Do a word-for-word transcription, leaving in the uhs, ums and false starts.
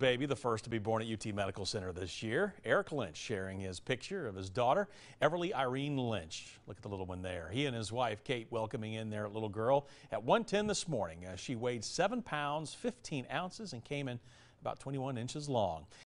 baby, the first to be born at U T Medical Center this year. Eric Lynch sharing his picture of his daughter, Everly Irene Lynch. Look at the little one there. He and his wife, Kate, welcoming in their little girl at one ten this morning. Uh, she weighed seven pounds, fifteen ounces, and came in about twenty-one inches long.